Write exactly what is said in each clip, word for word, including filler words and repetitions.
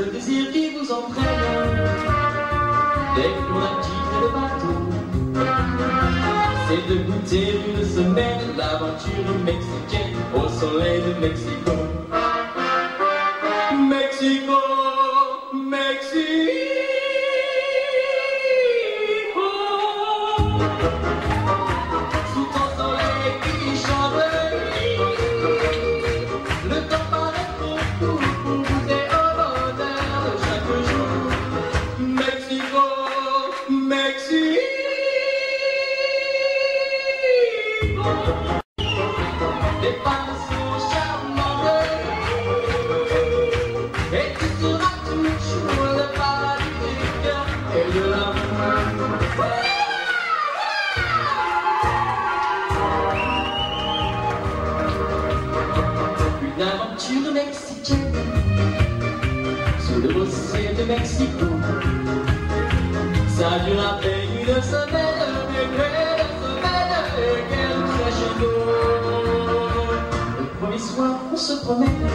seul désir qui vous entraîne. Dès qu'on a quitté le bateau, c'est de goûter une semaine l'aventure mexicaine au soleil de Mexico. Mexico, Mexico. Sous ton soleil qui chante, le temps paraît beaucoup pour goûter au bonheur de chaque jour. Mexico, Mexico. Des femmes sont charmantes et tu seras toujours le paradis du cœur et de l'amour. Une aventure mexicaine sous le beau ciel de Mexico. Ça dure à peine une semaine, mais quelle semaine et quel crescendo. Le premier soir on se promène,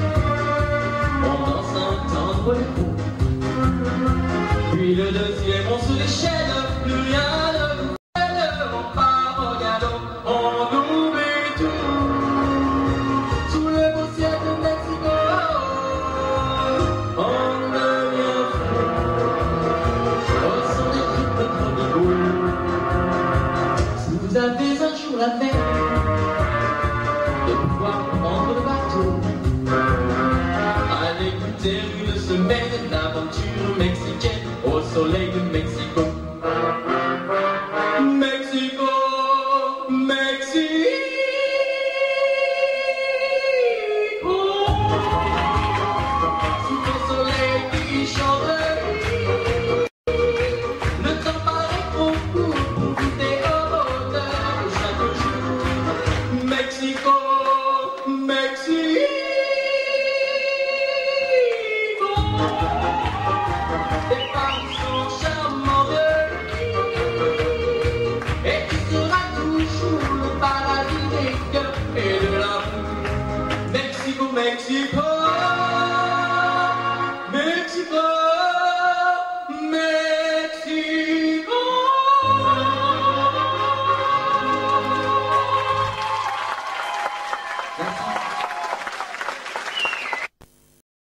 on danse un tendre repos. Puis le deuxième on se déchaîne, plus rien ne nous freine. On part au galop, on oublie tout. Sous le beau ciel de Mexico, on devient fou. Au son des rythmes tropicaux. Si vous avez un jour la veille de pouvoir prendre le bateau, allez goûter une semaine d'aventure mexicaine au soleil de Mexico. Mexico, Mexico. Sous ton soleil qui chante, le temps paraît trop court pour goûter au bonheur de chaque jour. Mexico, Mexico.